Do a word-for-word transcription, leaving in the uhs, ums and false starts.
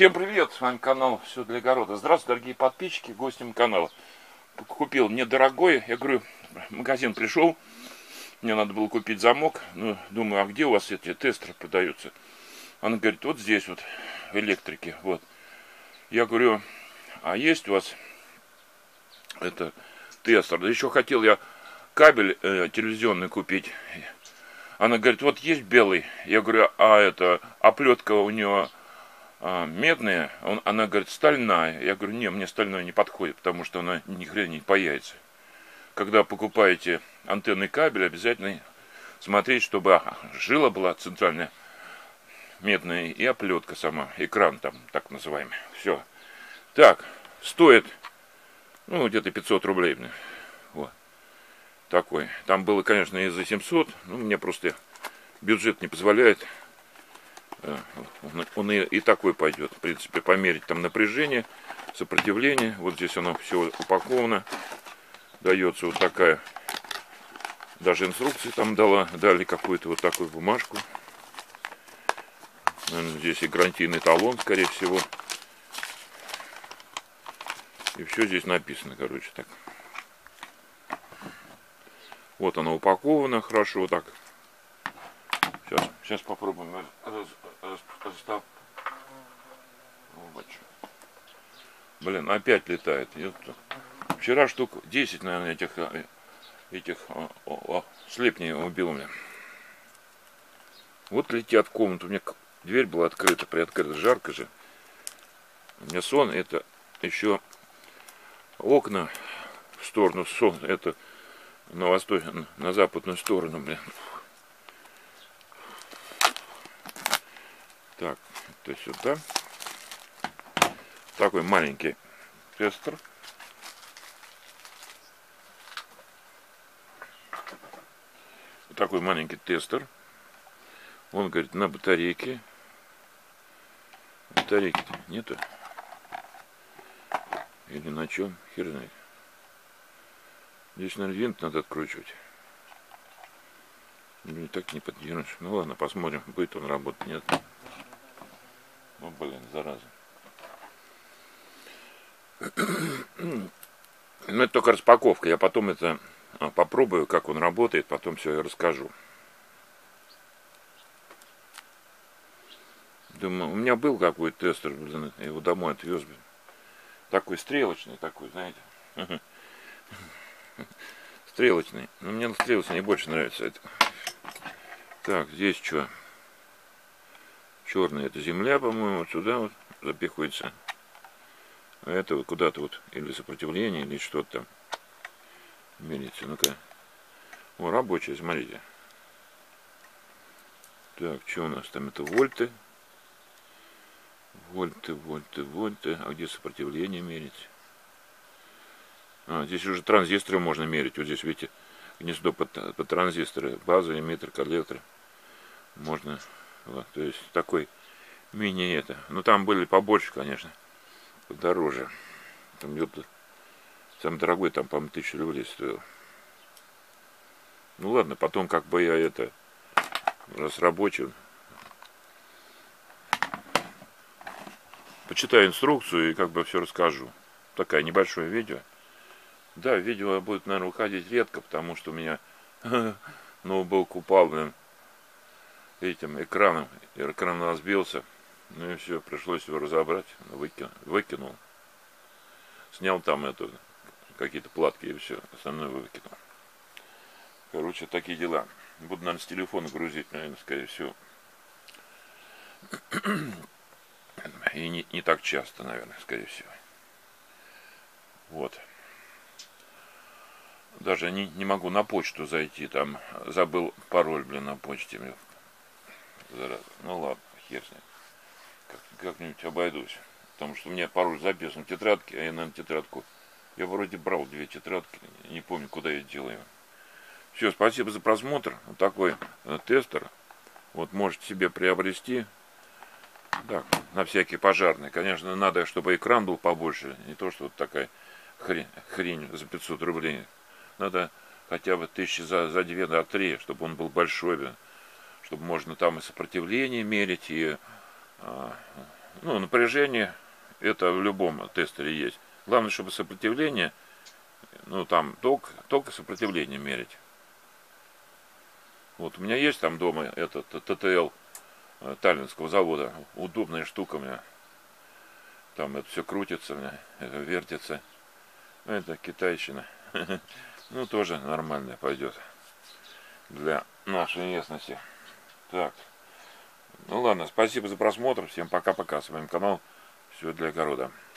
Всем привет, с вами канал Все для огорода. Здравствуйте, дорогие подписчики, гости моего канала. Купил недорогой, я говорю, в магазин пришел, мне надо было купить замок. Ну, думаю, а где у вас эти тестеры продаются? Она говорит, вот здесь вот, в электрике, вот. Я говорю, а есть у вас это тестер? Да еще хотел я кабель э, телевизионный купить. Она говорит, вот есть белый. Я говорю, а это оплетка у нее а, медная? Он, она говорит, стальная. Я говорю, не, мне стальная не подходит, потому что она ни хрена не паяется. Когда покупаете антенный кабель, обязательно смотреть, чтобы жила была центральная медная и оплетка сама, экран там, так называемый. Все. Так, стоит, ну, где-то пятьсот рублей. Вот. Такой. Там было, конечно, и за семьсот, но мне просто бюджет не позволяет. Он и, и такой пойдет. В принципе, померить там напряжение, сопротивление. Вот здесь оно все упаковано. Дается вот такая. Даже инструкции там дала, дали какую-то вот такую бумажку. Наверное, здесь и гарантийный талон, скорее всего. И все здесь написано, короче, так. Вот она упакована хорошо, вот так. Сейчас, сейчас попробуем раз, раз, раз, Блин, опять летает. Вчера штук десять, наверное, этих, этих о, о, слепней убил у меня. Вот летят в комнату. У меня дверь была открыта, приоткрыта, жарко же. У меня сон, это еще окна в сторону, сон, это на восток, на западную сторону, блин. Так, это сюда. Такой маленький тестер. Такой маленький тестер. Он говорит, на батарейке. Батарейки нету. Или на чем? Хер знает. Здесь, наверное, винт надо откручивать. Ну, так не поддержишь. Ну ладно, посмотрим, будет он работать, нет. Ну, блин, зараза. Ну, это только распаковка. Я потом это попробую, как он работает, потом все я расскажу. Думаю, у меня был какой-то тестер, блин, я его домой отвез, блин. Такой стрелочный, такой, знаете. Стрелочный. Но мне стрелочный больше нравится это. Так, здесь что? Черная это земля, по-моему, вот сюда вот запихивается. А это вот куда-то вот или сопротивление, или что-то там мерится. Ну-ка. О, рабочая, смотрите. Так, что у нас там? Это вольты. Вольты, вольты, вольты. А где сопротивление мерить? А, здесь уже транзисторы можно мерить. Вот здесь, видите, гнездо под, под транзисторы. База, эмиттер, коллектор. Можно. Вот, то есть такой мини это. Ну там были побольше, конечно. Подороже. Там идет самый дорогой, там, по-моему, тысячу рублей стоил. Ну ладно, потом как бы я это раз рабочий. Почитаю инструкцию и как бы все расскажу. Такое небольшое видео. Да, видео будет, наверное, выходить редко, потому что у меня ноутбук упал, блин, этим экраном. И экран разбился. Ну и все, пришлось его разобрать. Выкинул. выкинул. Снял там это, какие-то платки и все. Остальное выкинул. Короче, такие дела. Буду, наверное, с телефона грузить, наверное, скорее всего. И не, не так часто, наверное, скорее всего. Вот. Даже не, не могу на почту зайти. Там забыл пароль, блин, на почте. Зараза. Ну ладно, хер с ним. Как, как-нибудь обойдусь. Потому что у меня пароль записан в тетрадке, а я, наверное, тетрадку... Я вроде брал две тетрадки, не помню, куда я делаю. Все, спасибо за просмотр. Вот такой э, тестер. Вот можете себе приобрести. Так, на всякие пожарные. Конечно, надо, чтобы экран был побольше. Не то, что вот такая хрень, хрень за пятьсот рублей. Надо хотя бы тысячи за, за две, за три, чтобы он был большой. Чтобы можно там и сопротивление мерить, и... ну, напряжение, это в любом тестере есть. Главное, чтобы сопротивление, ну, там, ток, только сопротивление мерить. Вот у меня есть там дома этот тэ тэ эл Таллинского завода. Удобная штука у меня. Там это все крутится, это вертится. Это китайщина. Ну, тоже нормально пойдет для нашей местности. Так. Ну ладно, спасибо за просмотр. Всем пока-пока. С вами канал Все для огорода.